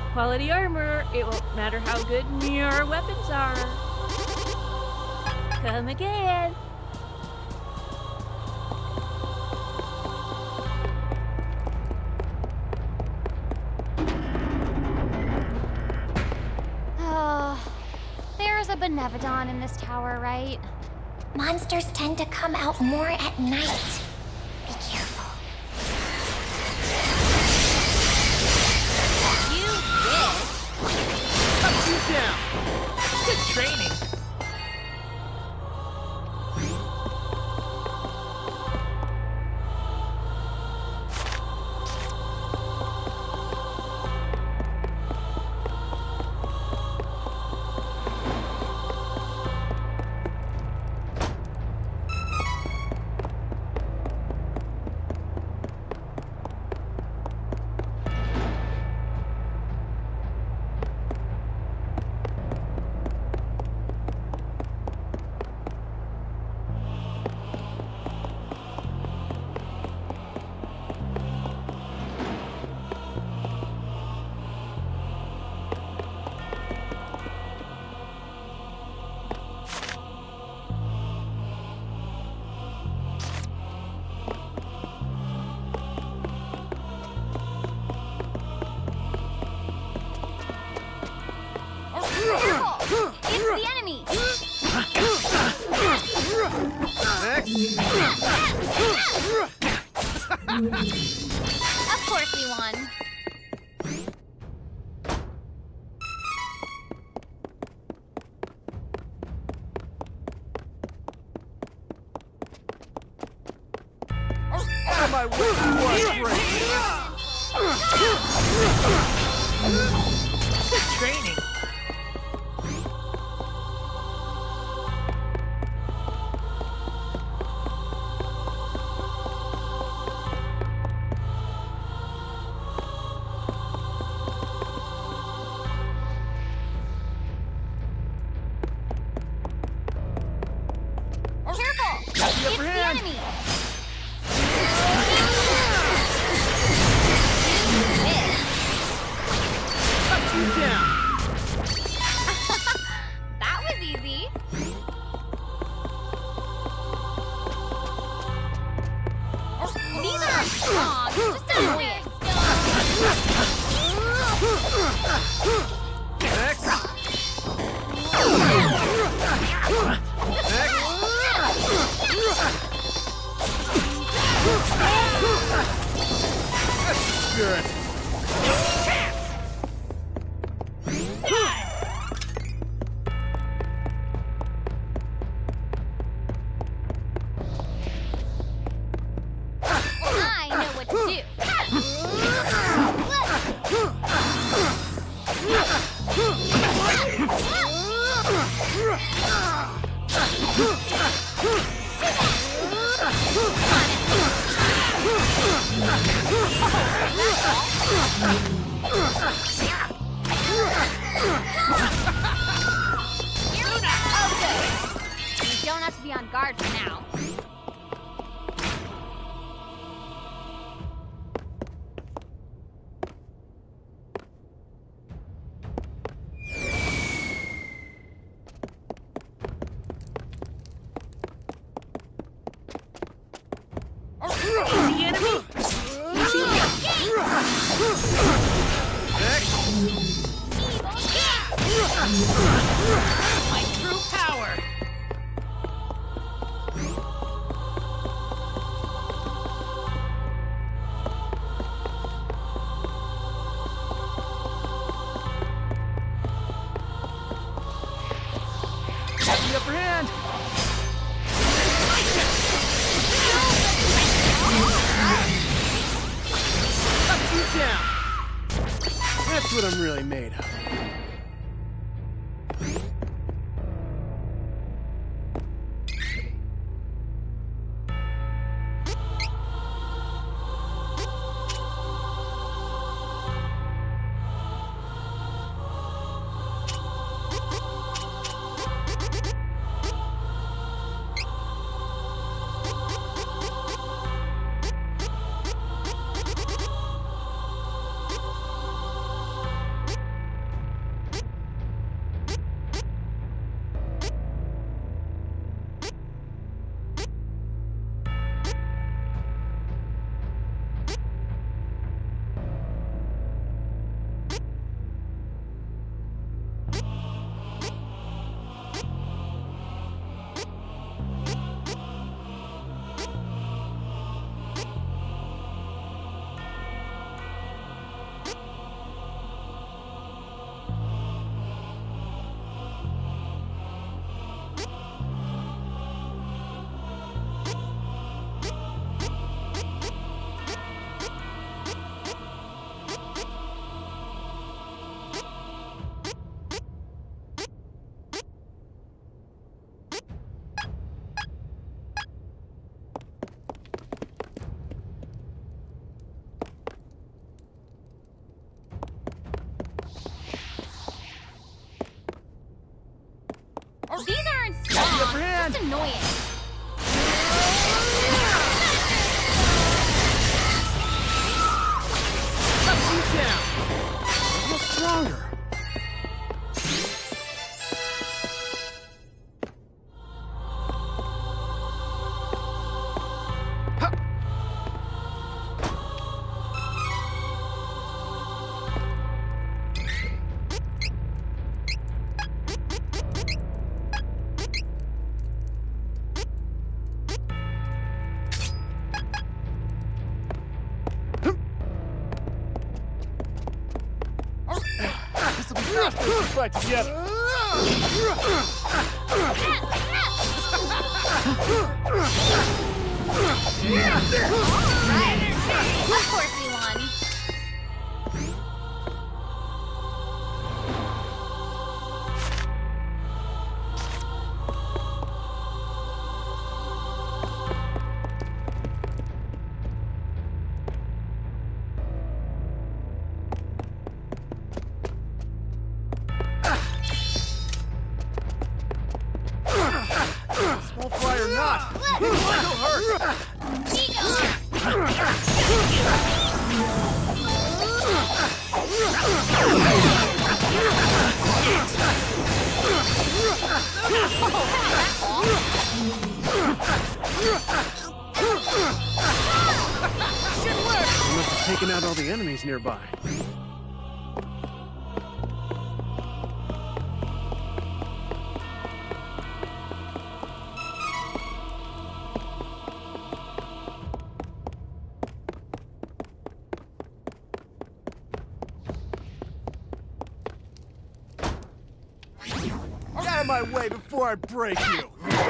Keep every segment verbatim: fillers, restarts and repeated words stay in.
quality armor. It won't matter how good your weapons are. Come again. Oh, there's a Benevodon in this tower, right? Monsters tend to come out more at night. Be careful. You bitch! Up you down! Good training! It's the enemy! Of course we won. Out of my way, Good training! It's the enemy! Up you down! That was easy. These aren't strong, just annoying. Next! That's good. I know what to do. Okay. You don't have to be on guard for now. The enemy. My true power! Got the upper hand! Up you down! That's what I'm really made of. annoying. Cut you down. A little stronger. Fight together. Right. Of course we won. Small fry or not, it'll hurt. Should work. You must have taken out all the enemies nearby. Out of my way before I break you!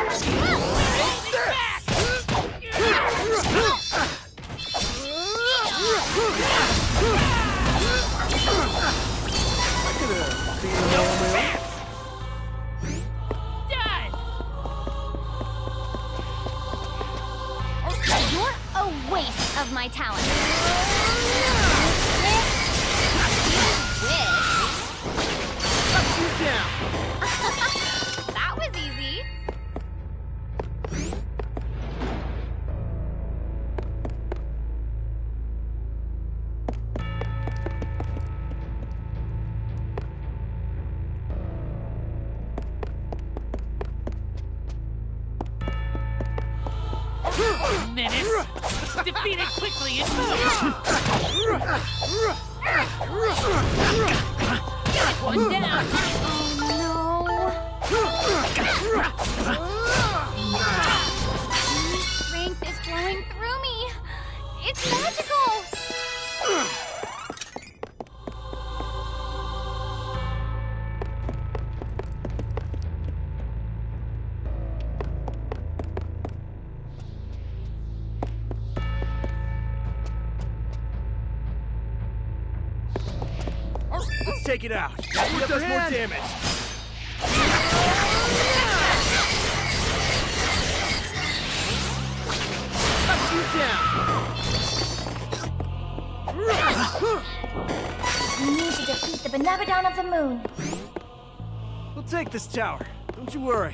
I could have beaten you on my own. You're a waste of my talent. Cut you down! That was easy. Menace! Defeat it quickly and move! Get one down! Oh no! Strength is flowing through me. It's magical. Let's take it out. It does more damage. Cut you down. We need to defeat the Benevodon of the Moon. We'll take this tower. Don't you worry.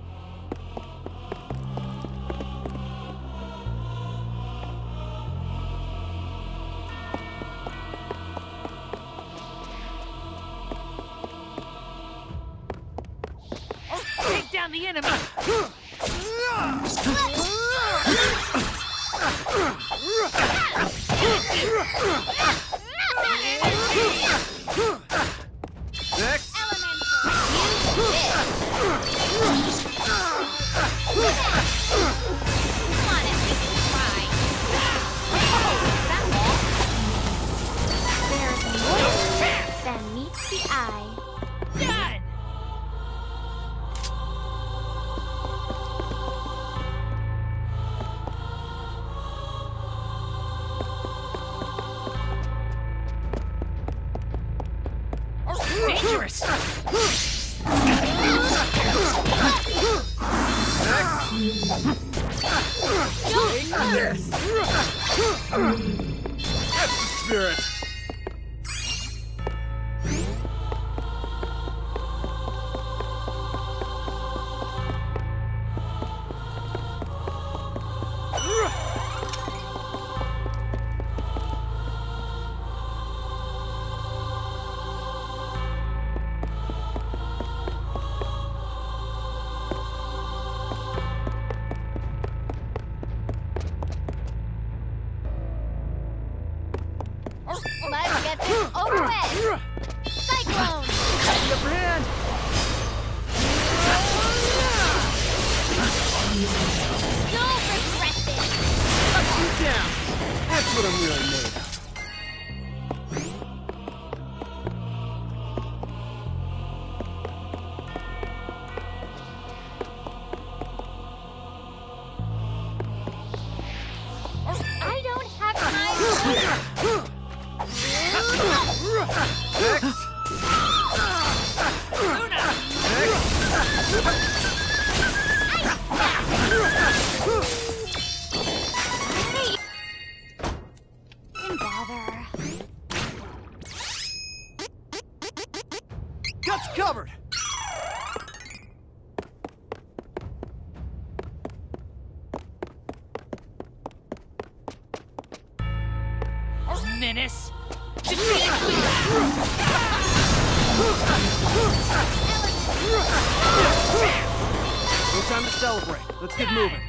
Take down the enemy! Next. There's more than meets the eye. Done! Dangerous! Take this! That's the spirit! what I'm really made of. I don't have time. Hey. Didn't bother. Got you covered. Menace. No time to celebrate. Let's get moving.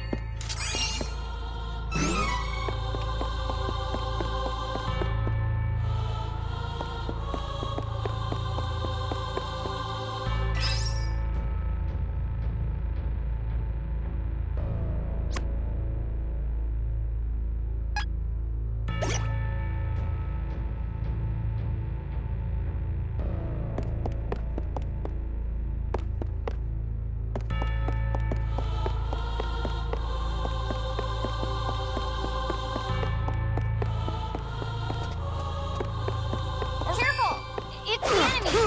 Careful! It's the enemy!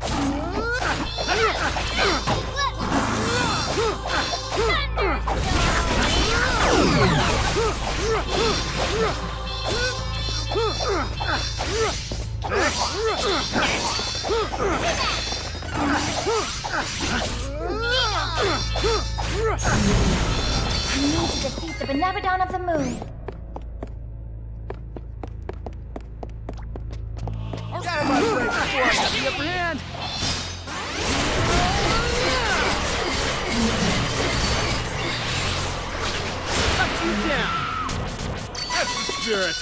I need to defeat the Benevodon of the Moon. Got him by the way before I got the upper hand. Cut you down. That's the spirit.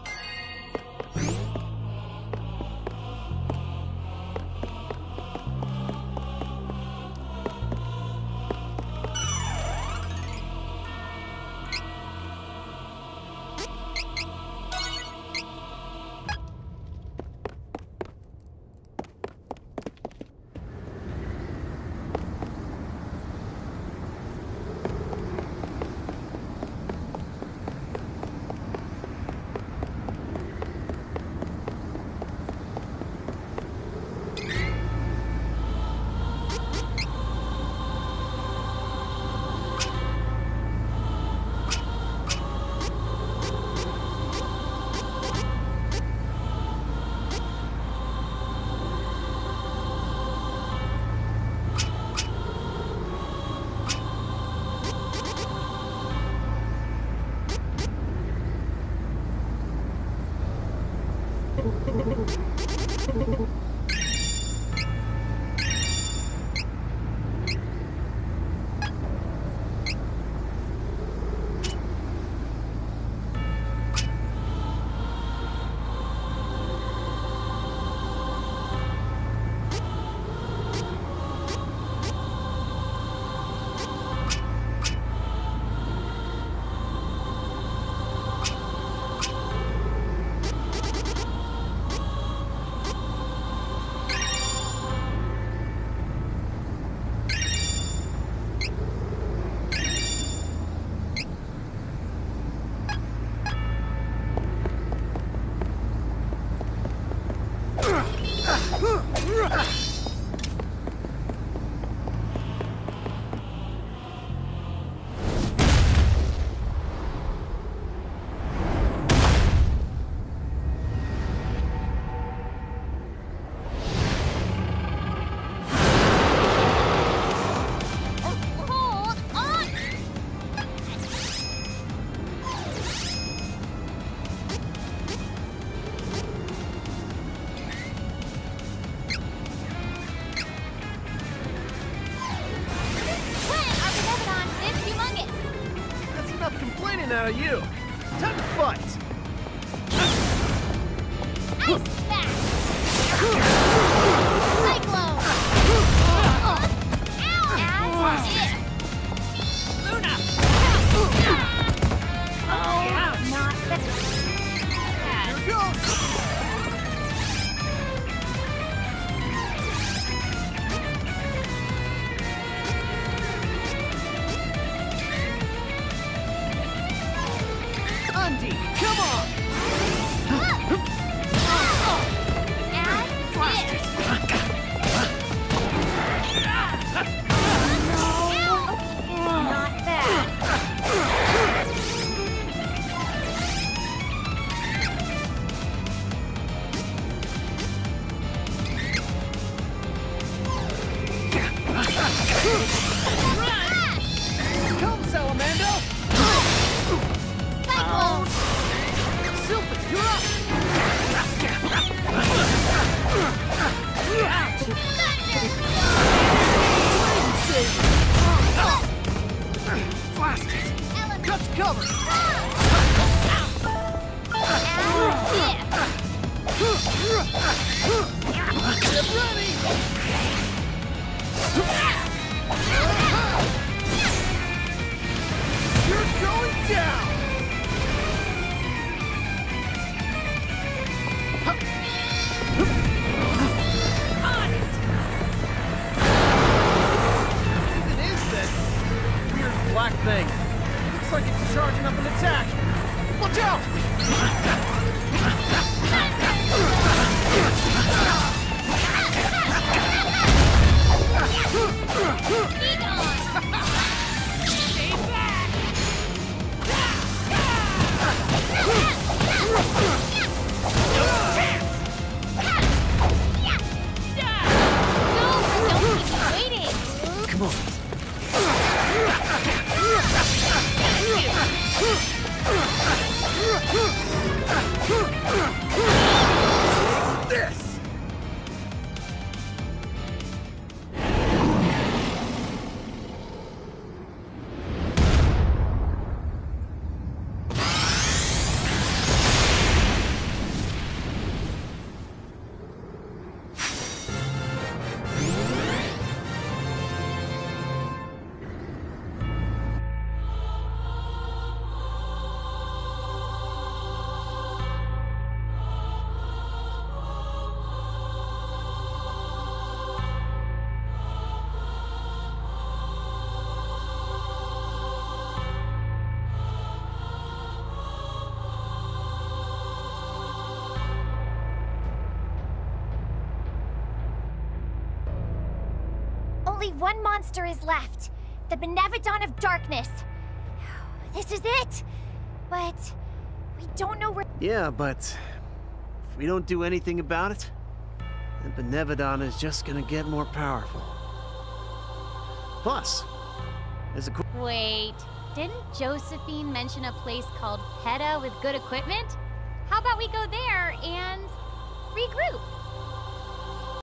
Out of you. Time to fight. Ice Smash! Cyclone! Ow! As if. Luna! Oh, not the... Come, Salamando! Cycle! Sylphid, you're up! Blast it! Cut the cover! Get ready! You're going down! It is that weird black thing. Looks like it's charging up an attack. Watch out! Stay back! No, don't keep me waiting! Come on. This! Only one monster is left. The Benevodon of Darkness. This is it. But we don't know where... Yeah, but if we don't do anything about it, then Benevodon is just gonna get more powerful. Plus, there's a... qu- Wait, didn't Josephine mention a place called Peta with good equipment? How about we go there